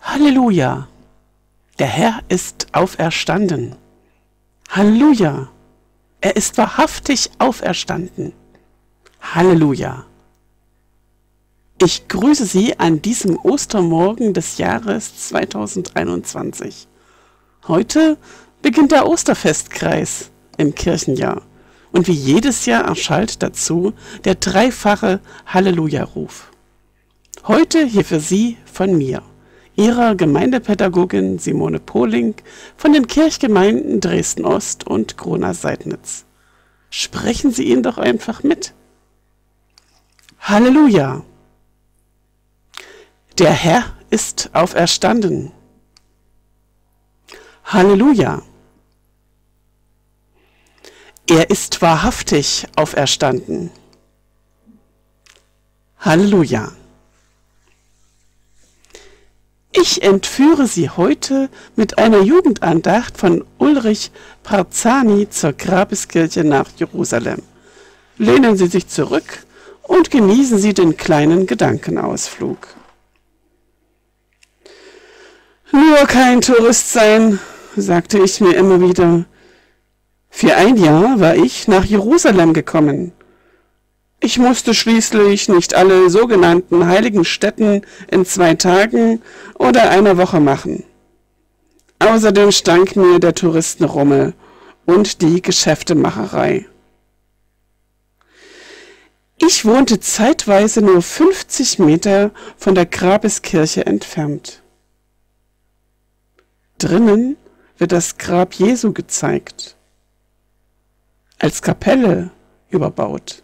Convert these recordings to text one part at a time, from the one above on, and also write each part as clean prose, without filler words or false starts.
Halleluja! Der Herr ist auferstanden. Halleluja! Er ist wahrhaftig auferstanden. Halleluja! Ich grüße Sie an diesem Ostermorgen des Jahres 2021. Heute beginnt der Osterfestkreis im Kirchenjahr und wie jedes Jahr erschallt dazu der dreifache Halleluja-Ruf. Heute hier für Sie von mir, Ihrer Gemeindepädagogin Simone Pohling von den Kirchgemeinden Dresden-Ost und Kronach-Seidnitz. Sprechen Sie ihn doch einfach mit. Halleluja! Der Herr ist auferstanden. Halleluja! Er ist wahrhaftig auferstanden. Halleluja! Ich entführe Sie heute mit einer Jugendandacht von Ulrich Parzani zur Grabeskirche nach Jerusalem. Lehnen Sie sich zurück und genießen Sie den kleinen Gedankenausflug. Nur kein Tourist sein, sagte ich mir immer wieder. Für ein Jahr war ich nach Jerusalem gekommen. Ich musste schließlich nicht alle sogenannten heiligen Stätten in 2 Tagen oder einer Woche machen. Außerdem stank mir der Touristenrummel und die Geschäftemacherei. Ich wohnte zeitweise nur 50 Meter von der Grabeskirche entfernt. Drinnen wird das Grab Jesu gezeigt, als Kapelle überbaut.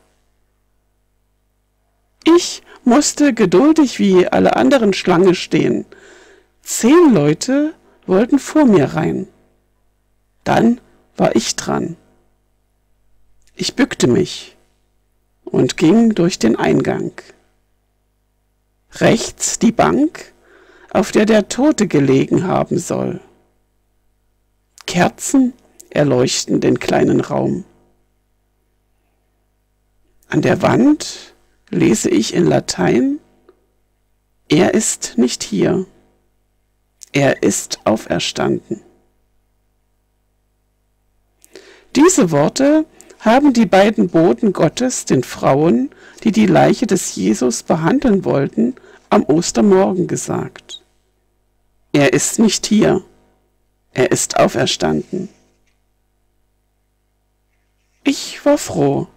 Ich musste geduldig wie alle anderen Schlange stehen. 10 Leute wollten vor mir rein. Dann war ich dran. Ich bückte mich und ging durch den Eingang. Rechts die Bank, auf der der Tote gelegen haben soll. Kerzen erleuchten den kleinen Raum. An der Wand lese ich in Latein: Er ist nicht hier. Er ist auferstanden. Diese Worte haben die beiden Boten Gottes den Frauen, die die Leiche des Jesus behandeln wollten, am Ostermorgen gesagt. Er ist nicht hier. Er ist auferstanden. Ich war froh.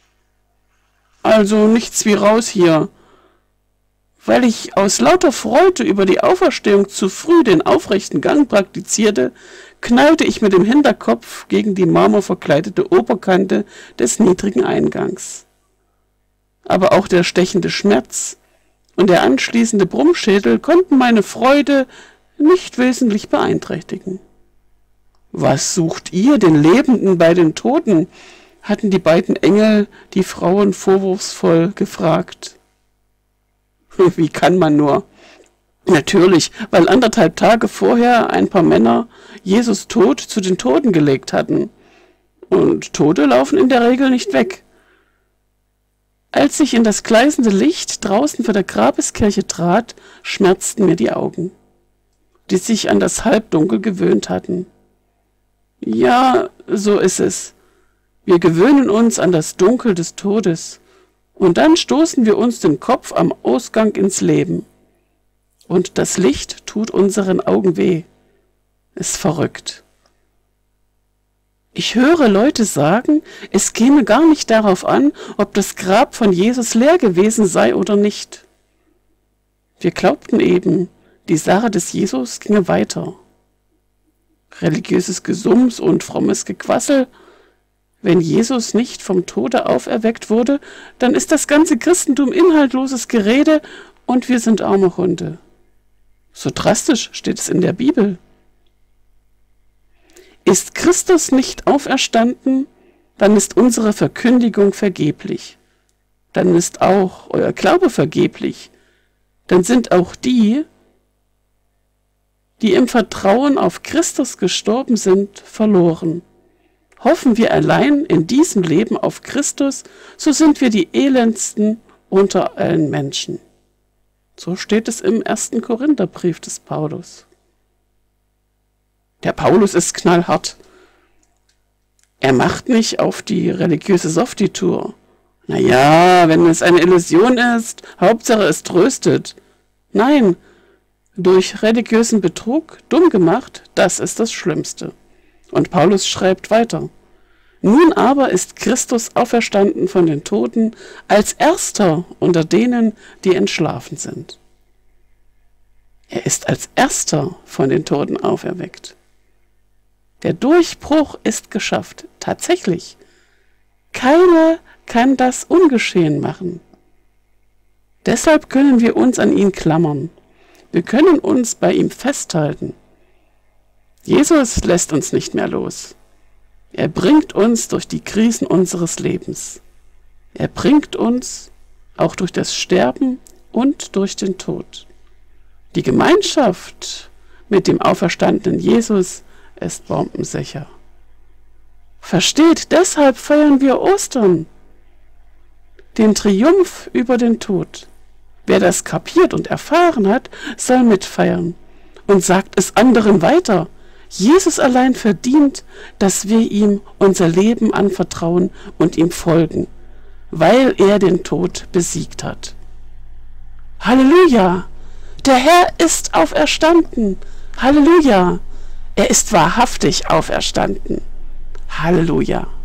Also nichts wie raus hier. Weil ich aus lauter Freude über die Auferstehung zu früh den aufrechten Gang praktizierte, knallte ich mit dem Hinterkopf gegen die marmorverkleidete Oberkante des niedrigen Eingangs. Aber auch der stechende Schmerz und der anschließende Brummschädel konnten meine Freude nicht wesentlich beeinträchtigen. Was sucht ihr den Lebenden bei den Toten? Hatten die beiden Engel die Frauen vorwurfsvoll gefragt. Wie kann man nur? Natürlich, weil 1,5 Tage vorher ein paar Männer Jesus tot zu den Toten gelegt hatten. Und Tote laufen in der Regel nicht weg. Als ich in das gleißende Licht draußen vor der Grabeskirche trat, schmerzten mir die Augen, die sich an das Halbdunkel gewöhnt hatten. Ja, so ist es. Wir gewöhnen uns an das Dunkel des Todes und dann stoßen wir uns den Kopf am Ausgang ins Leben. Und das Licht tut unseren Augen weh. Ist verrückt. Ich höre Leute sagen, es käme gar nicht darauf an, ob das Grab von Jesus leer gewesen sei oder nicht. Wir glaubten eben, die Sache des Jesus ginge weiter. Religiöses Gesumms und frommes Gequassel. Wenn Jesus nicht vom Tode auferweckt wurde, dann ist das ganze Christentum inhaltloses Gerede und wir sind arme Hunde. So drastisch steht es in der Bibel. Ist Christus nicht auferstanden, dann ist unsere Verkündigung vergeblich. Dann ist auch euer Glaube vergeblich. Dann sind auch die, die im Vertrauen auf Christus gestorben sind, verloren. Hoffen wir allein in diesem Leben auf Christus, so sind wir die elendsten unter allen Menschen. So steht es im 1. Korintherbrief des Paulus. Der Paulus ist knallhart. Er macht nicht auf die religiöse Softie-Tour. Naja, wenn es eine Illusion ist, Hauptsache es tröstet. Nein, durch religiösen Betrug dumm gemacht, das ist das Schlimmste. Und Paulus schreibt weiter. Nun aber ist Christus auferstanden von den Toten als Erster unter denen, die entschlafen sind. Er ist als Erster von den Toten auferweckt. Der Durchbruch ist geschafft, tatsächlich. Keiner kann das ungeschehen machen. Deshalb können wir uns an ihn klammern. Wir können uns bei ihm festhalten. Jesus lässt uns nicht mehr los. Er bringt uns durch die Krisen unseres Lebens. Er bringt uns auch durch das Sterben und durch den Tod. Die Gemeinschaft mit dem auferstandenen Jesus ist bombensicher. Versteht, deshalb feiern wir Ostern. Den Triumph über den Tod. Wer das kapiert und erfahren hat, soll mitfeiern und sagt es anderen weiter. Jesus allein verdient, dass wir ihm unser Leben anvertrauen und ihm folgen, weil er den Tod besiegt hat. Halleluja! Der Herr ist auferstanden! Halleluja! Er ist wahrhaftig auferstanden! Halleluja!